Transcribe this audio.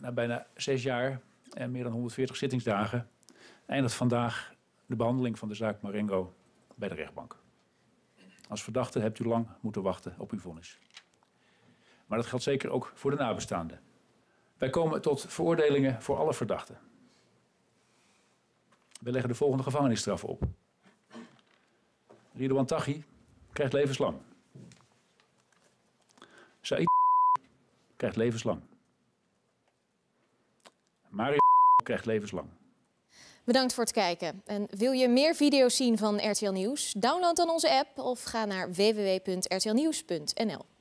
na bijna 6 jaar en meer dan 140 zittingsdagen eindigt vandaag de behandeling van de zaak Marengo bij de rechtbank. Als verdachte hebt u lang moeten wachten op uw vonnis. Maar dat geldt zeker ook voor de nabestaanden. Wij komen tot veroordelingen voor alle verdachten. We leggen de volgende gevangenisstraffen op. Ridouan Taghi krijgt levenslang. Saïd krijgt levenslang. Mario krijgt levenslang. Bedankt voor het kijken. En wil je meer video's zien van RTL Nieuws? Download dan onze app of ga naar www.rtlnieuws.nl.